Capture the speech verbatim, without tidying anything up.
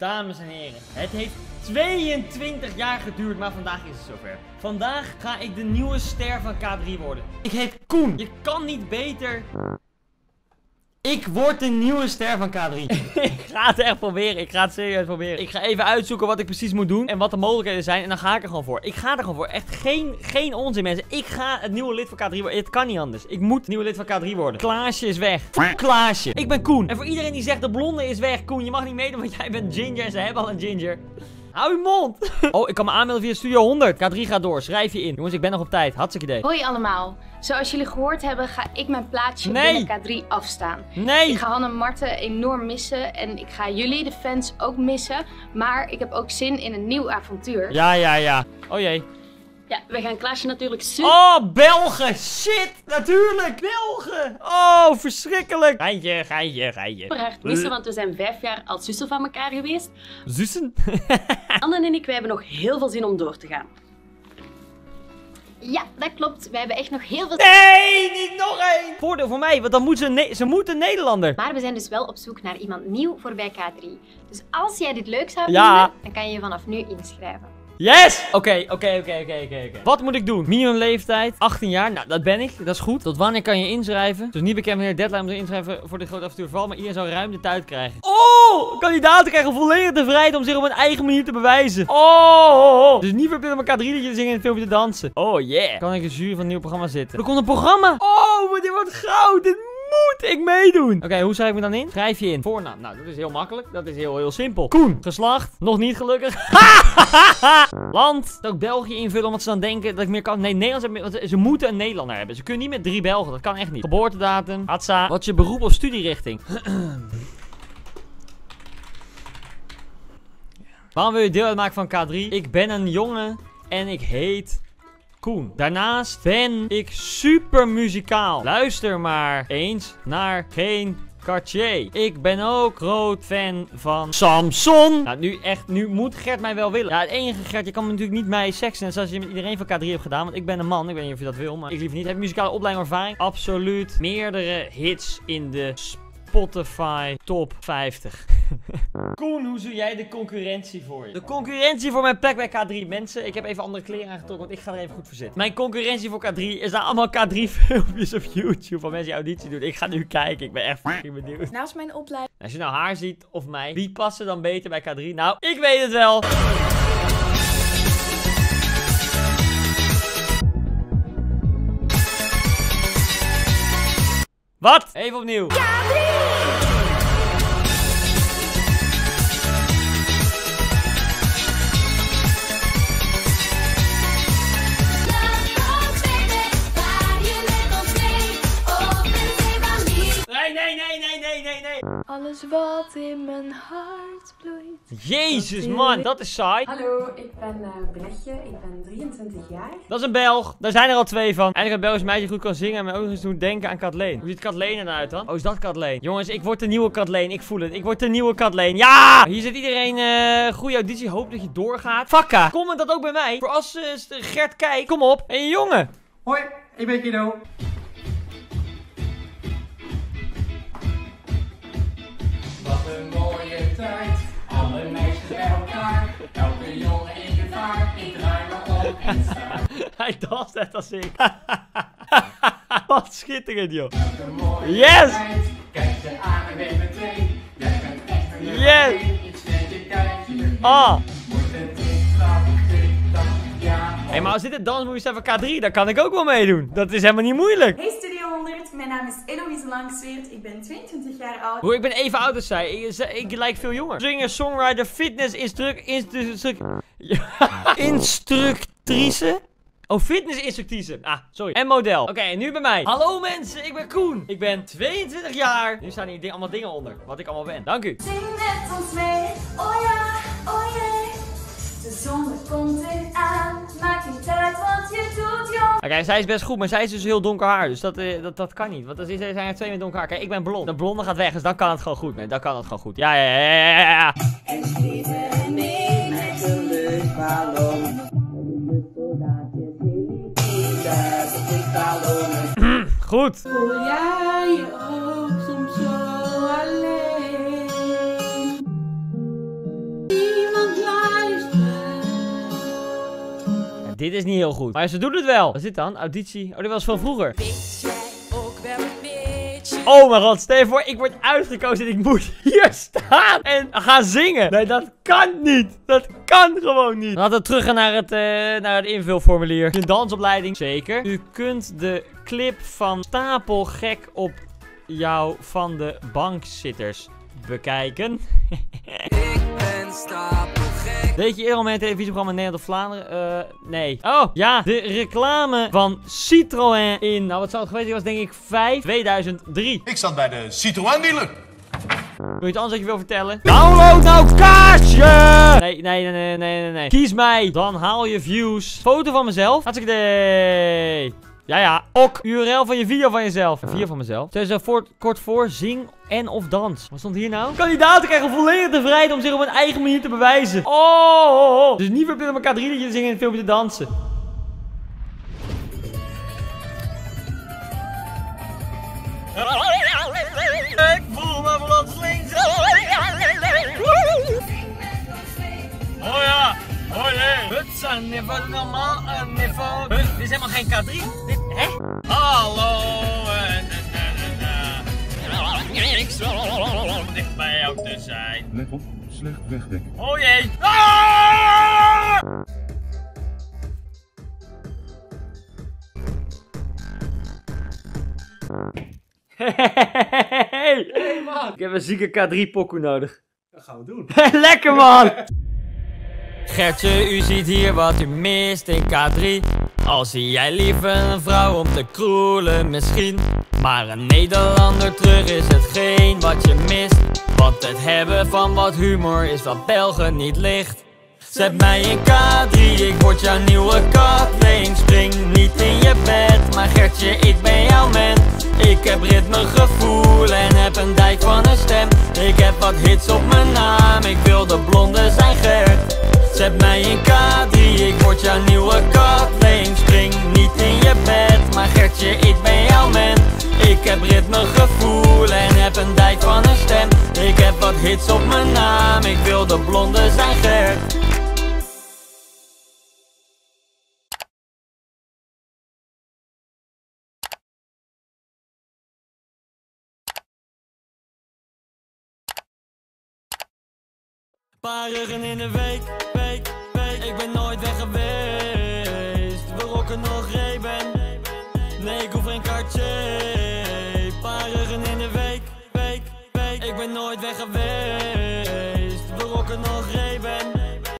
Dames en heren, het heeft tweeëntwintig jaar geduurd, maar vandaag is het zover. Vandaag ga ik de nieuwe ster van K drie worden. Ik heet Koen. Je kan niet beter. Ik word de nieuwe ster van K drie. Ik ga het echt proberen. Ik ga het serieus proberen. Ik ga even uitzoeken wat ik precies moet doen. En wat de mogelijkheden zijn. En dan ga ik er gewoon voor. Ik ga er gewoon voor. Echt geen, geen onzin, mensen. Ik ga het nieuwe lid van K drie worden. Het kan niet anders. Ik moet het nieuwe lid van K drie worden. Klaasje is weg. Klaasje. Ik ben Koen. En voor iedereen die zegt de blonde is weg. Koen, je mag niet meedoen, want jij bent ginger. En ze hebben al een ginger. Hou je mond. Oh, ik kan me aanmelden via Studio honderd. K drie gaat door. Schrijf je in. Jongens, ik ben nog op tijd. Hartstikke idee. Hoi allemaal. Zoals jullie gehoord hebben, ga ik mijn plaatsje Nee. binnen K drie afstaan. Nee. Ik ga Hanne en Marten enorm missen. En ik ga jullie, de fans, ook missen. Maar ik heb ook zin in een nieuw avontuur. Ja, ja, ja. Oh jee. Ja, we gaan Klaasje natuurlijk super Oh, Belgen. Shit. Natuurlijk. Belgen. Oh, verschrikkelijk. Geintje, geintje, geintje. hard missen, want we zijn vijf jaar als zussen van elkaar geweest. Zussen? Anne en ik, wij hebben nog heel veel zin om door te gaan. Ja, dat klopt. We hebben echt nog heel veel... Nee, niet nog één. Voordeel voor mij, want dan moet ze, ne ze moet een Nederlander. Maar we zijn dus wel op zoek naar iemand nieuw voor bij K drie. Dus als jij dit leuk zou Ja. vinden, dan kan je je vanaf nu inschrijven. Yes! Oké, oké, oké, oké, oké. Wat moet ik doen? Minimumleeftijd, achttien jaar. Nou, dat ben ik. Dat is goed. Tot wanneer kan je inschrijven? Dus niet bekend wanneer de deadline om te inschrijven voor dit grote avontuur valt. Maar iedereen zou ruim de tijd krijgen. Oh! Kandidaten krijgen volledig de vrijheid om zich op hun eigen manier te bewijzen. Oh! Dus niet verplicht om K drie dat je zingen en het filmpje te dansen. Oh yeah. Kan ik in de jury van een nieuw programma zitten? Er komt een programma! Oh, maar dit wordt goud! Dit moet ik meedoen. Oké, okay, hoe schrijf ik me dan in? Schrijf je in. Voornaam. Nou, dat is heel makkelijk. Dat is heel, heel simpel. Koen. Geslacht. Nog niet gelukkig. Land. Ook België invullen, omdat ze dan denken dat ik meer kan. Nee, Nederlands hebben. Want ze moeten een Nederlander hebben. Ze kunnen niet met drie Belgen. Dat kan echt niet. Geboortedatum. Hatsa. Wat is je beroep of studierichting? Waarom wil je deel uitmaken van K drie? Ik ben een jongen en ik heet Koen. Daarnaast ben ik super muzikaal. Luister maar eens naar geen Cartier. Ik ben ook groot fan van Samson. Nou, nu echt, nu moet Gert mij wel willen. Ja, het enige Gert, je kan me natuurlijk niet mij seksen zoals je met iedereen van K drie hebt gedaan. Want ik ben een man. Ik weet niet of je dat wil, maar ik liever niet. Heb je muzikale opleiding of ervaring? Absoluut. Meerdere hits in de Spotify top vijftig. Koen, hoe zie jij de concurrentie voor je? De concurrentie voor mijn plek bij K drie. Mensen, ik heb even andere kleren aangetrokken, want ik ga er even goed voor zitten. Mijn concurrentie voor K drie is daar allemaal K drie filmpjes op YouTube van mensen die auditie doen. Ik ga nu kijken, ik ben echt fucking benieuwd. Naast mijn opleiding. Als je nou haar ziet, of mij, wie passen dan beter bij K drie? Nou, ik weet het wel. Wat? Even opnieuw. K drie! Nee, nee, nee, nee, nee, nee, nee. Alles wat in mijn hart bloeit. Jezus, man, dat is saai. Hallo, ik ben uh, Bretje, ik ben drieëntwintig jaar. Dat is een Belg. Daar zijn er al twee van. Eindelijk een Belgisch meisje goed kan zingen en mij ook eens doen denken aan Kathleen. Hoe ziet Kathleen eruit dan? Oh, is dat Kathleen? Jongens, ik word de nieuwe Kathleen. Ik voel het. Ik word de nieuwe Kathleen. Ja! Hier zit iedereen. Uh, goede auditie. Hoop dat je doorgaat. Fakka. Comment dat ook bij mij. Voor als uh, Gert kijkt. Kom op. En jongen. Hoi, ik ben Guido. Wat een mooie tijd, alle meisjes bij elkaar, elke jongen in gevaar, ik draai me om en sta. Hij danst net als ik. Wat schitterend, joh. Elke mooie Yes! tijd, kijk je aan en weet meteen, jij bent echt een Yes! nummer iets steeds je kijkt je Ah. moet het tik-tak, tik-tak, ja. Hé, hey, maar als dit het dansmoes is van K drie, dan kan ik ook wel meedoen. Dat is helemaal niet moeilijk. Hey Studio honderd, mijn naam is Eloise Langsweert, ik ben tweeëntwintig jaar oud. Hoe, ik ben even oud als zij. Ik, ik, ik lijk veel jonger. Singer, songwriter, fitness, instruc... Instru... instru instructrice? Oh, fitnessinstructrice. Ah, sorry. En model. Oké, okay, nu bij mij. Hallo mensen, ik ben Koen. Ik ben tweeëntwintig jaar. Nu staan hier ding, allemaal dingen onder. Wat ik allemaal ben. Dank u. Zing met ons mee, oh ja, oh jee. De zon komt eraan, maakt niet uit wat je doet, jong. Oké, okay, zij is best goed, maar zij is dus heel donker haar. Dus dat, uh, dat, dat kan niet. Want er zijn er twee met donker haar. Kijk, ik ben blond. De blonde gaat weg, dus dan kan het gewoon goed. Man. Dan kan het gewoon goed. Ja, ja, ja, ja, ja. En schieten mee met de luchtballon. Goed. Voel jij je ook soms zo alleen? dit is niet heel goed. Maar ze doen het wel. Wat is dit dan? Auditie. Oh, dit was van vroeger. Oh mijn god, stel je voor, ik word uitgekozen en ik moet hier staan en gaan zingen. Nee, dat kan niet. Dat kan gewoon niet. Laten we terug gaan naar het, uh, naar het invulformulier. Een dansopleiding, zeker. U kunt de clip van Stapelgek op jou van de bankzitters bekijken. Ik ben stapelgek. Weet je eerder al met een televisieprogramma Nederland of Vlaanderen? Uh, nee. Oh, ja. De reclame van Citroën in, nou wat zou het geweest zijn, was denk ik vijf tweeduizend drie. Ik zat bij de Citroën dealer. Wil je het anders dat je wil vertellen? Download nou kaartje! Nee, nee, nee, nee, nee, nee. Kies mij. Dan haal je views. Foto van mezelf. Hartstikke idee. Ja, ja. Ok. U R L van je video van jezelf. Een video van mezelf. Stel je voor, kort voor. Zing en of dans. Wat stond hier nou? Kandidaten krijgen volledig de vrijheid om zich op hun eigen manier te bewijzen. Oh, oh, oh. Dus niet verplicht om elkaar drie liedjes te zingen en een filmpje te dansen. Ik voel me plotseling zo. Oh ja. Oh nee. Het is een niveau normaal, een niveau. Huh? Dit is helemaal geen K drie. Dit, hè? Hallo. Ik zal dicht bij jou te zijn. Let op, slecht wegdek. Oh jee. Ah! Hey, hey man. Ik heb een zieke K drie pokoe nodig. Dat gaan we doen. Lekker man. Gertje, u ziet hier wat u mist in K drie. Al zie jij liever een vrouw om te kroelen misschien. Maar een Nederlander terug is hetgeen wat je mist. Want het hebben van wat humor is wat Belgen niet ligt. Zet mij in K drie, ik word jouw nieuwe Kathleen. Spring niet in je bed, maar Gertje, ik ben jouw man. Ik heb ritmegevoel en heb een dijk van een stem. Ik heb wat hits op mijn naam, ik wil de blonde zijn Gert. Zet mij in K drie, ik word jouw nieuwe Kathleen. Spring niet in je bed, maar Gertje, ik ben jouw man. Ik heb ritmegevoel en heb een dijk van een stem. Ik heb wat hits op mijn naam, ik wil de blonde zijn Gert. Paar ruggen in de week, week, week. Ik ben nooit weg geweest. We rocken nog Reben. Nee, ik hoef geen kaartje. Paar ruggen in de week, week, week. Ik ben nooit weg geweest.